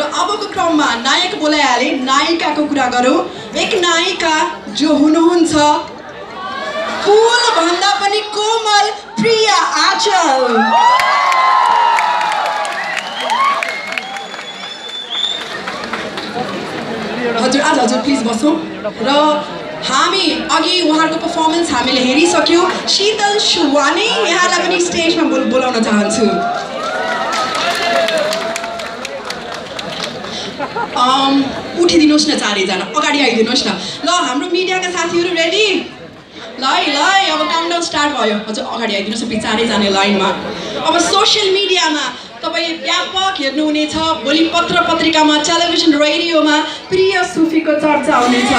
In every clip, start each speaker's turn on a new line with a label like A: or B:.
A: अबको क्रममा नायक बोलाइहाले नायिकाको कुरा गरौँ। एक नायिका जो हुनुहुन्छ फूल भन्दा पनि कोमल प्रिया आचल। हजुर आज हजुर प्लिज बसौँ। र हामी अघि उहाँहरूको पर्फर्मेन्स हामीले हेरिसक्यौँ। शीतल सुवानी यहाँलाई पनि स्टेजमा बोलाउन चाहन्छु। उठिदिनुहोस् न चारैजना, अगाडि आइदिनुहोस् न। ल हाम्रो मिडियाका साथीहरू रेडी? ल है अब काउन्टडाउन स्टार्ट भयो। हजुर अगाडि आइदिनुहोस् न चारैजना लाइनमा। अब सोसियल मिडियामा तपाईँ व्यापक हेर्नुहुनेछ। भोलि पत्र पत्रिकामा, टेलिभिजन, रेडियोमा प्रिया सुफीको चर्चा हुनेछ।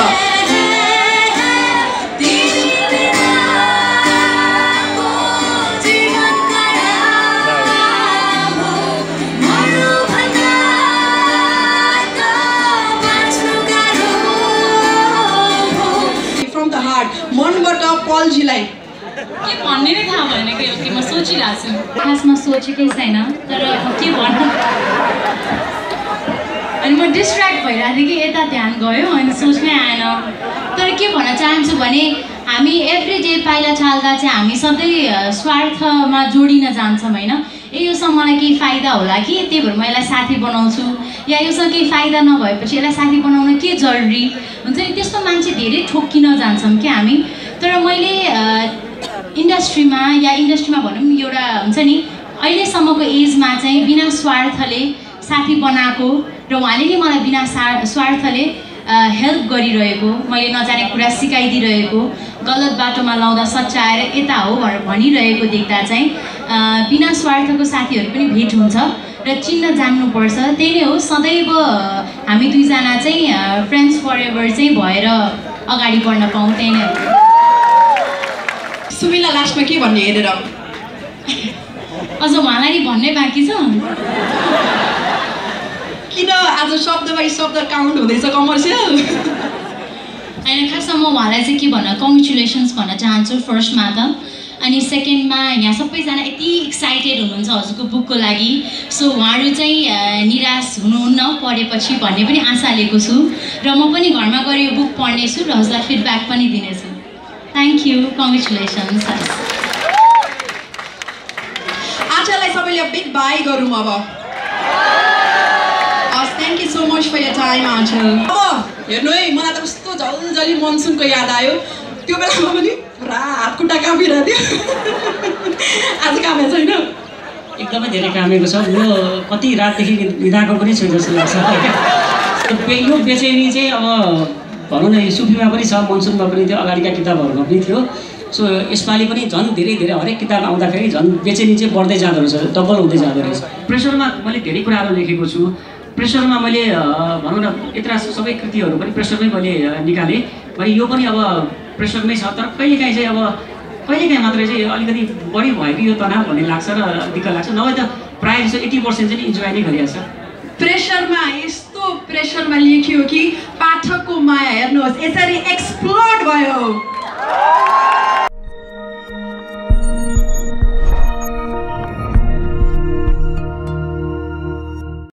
A: मनबाट पलजीलाई
B: के भन्ने नै थाहा भएन कि म सोचिरहेको छु। खासमा सोचेकै छैन, तर के भन्नु। अनि म डिस्ट्र्याक्ट भइरहेको थिएँ कि यता ध्यान गयो अनि सोच्नै आएन। तर के भन्न चाहन्छु भने हामी एभ्री डे पाइला चाल्दा चाहिँ हामी सधैँ स्वार्थमा जोडिन जान्छौँ होइन। योसँग मलाई केही फाइदा होला कि त्यही भएर म यसलाई साथी बनाउँछु, या योसँग केही फाइदा नभएपछि यसलाई साथी बनाउन के जरुरी हुन्छ नि। त्यस्तो मान्छे धेरै ठोक्किन जान्छौँ क्या हामी। तर मैले इन्डस्ट्रीमा भनौँ एउटा हुन्छ नि अहिलेसम्मको एजमा चाहिँ बिना स्वार्थले साथी बनाएको र उहाँले नै मलाई बिना स्वार्थले हेल्प गरिरहेको, मैले नजाने कुरा सिकाइदिरहेको, गलत बाटोमा लाउँदा सच्याएर यता हो भनेर भनिरहेको देख्दा चाहिँ बिना स्वार्थको साथीहरू पनि भेट हुन्छ र चिन्न जान्नुपर्छ। त्यही नै हो, सदैव हामी दुईजना चाहिँ फ्रेन्ड्स फर एभर चाहिँ भएर अगाडि बढ्न पाऊँ, त्यही नै हो।
A: सुमिला लास्टमा के भन्ने हेरेर
B: अझ उहाँलाई नि भन्नै बाँकी छ।
A: किन आज शब्द बाई शब्द काउन्ट हुँदैछ कमर्सियल?
B: अनि खासमा म उहाँलाई चाहिँ के भन्न कङ्ग्रेचुलेसन्स भन्न चाहन्छु फर्स्टमा त। अनि सेकेन्डमा यहाँ सबैजना यति एक्साइटेड हुनुहुन्छ हजुरको बुकको लागि। सो उहाँहरू चाहिँ निराश हुनुहुन्न पढेपछि भन्ने पनि आशा लिएको छु र म पनि घरमा गएर यो बुक पढ्नेछु र हजुरलाई फिडब्याक पनि दिनेछु। Thank you, congratulations.
A: आचालाई सबैले बिग बाई गरौँ अब। Thank you so much for your time Aanchal. अब हेर्नु है, मलाई त कस्तो जलजली मनसुनको याद आयो। त्यो बेलामा पनि पुरा हात खुट्टा कामिरहेको थियो। आज कामेको छैन?
C: एकदमै धेरै कामेको छ। यो कति रातदेखि निदाएको पनि छैन जस्तो लाग्छ। यो बेचैनी चाहिँ अब भनौँ न सुफीमा पनि छ, मनसुनमा पनि थियो, अगाडिका किताबहरूमा पनि थियो। सो यसपालि पनि झन् धेरै हरेक किताब आउँदाखेरि झन् बेचैनी चाहिँ बढ्दै जाँदो रहेछ, डबल हुँदै जाँदो रहेछ। प्रेसरमा मैले धेरै कुराहरू लेखेको छु। प्रेसरमा मैले भनौँ न यत्र सबै कृतिहरू पनि प्रेसरमै मैले निकालेँ। भने यो पनि अब प्रेसरमै छ, तर कहिलेकाहीँ चाहिँ कहिलेकाहीँ मात्रै चाहिँ अलिकति बढी भयो कि यो तनाव भन्ने लाग्छ र दिक्क लाग्छ। नभए त प्रायः जस्तो 80% चाहिँ इन्जोय नै गरिरहेछ।
A: प्रेसरमा यस्तो प्रेसरमा लेखियो कि पाठकको माया हेर्नुहोस् यसरी एक्सप्लोड भयो।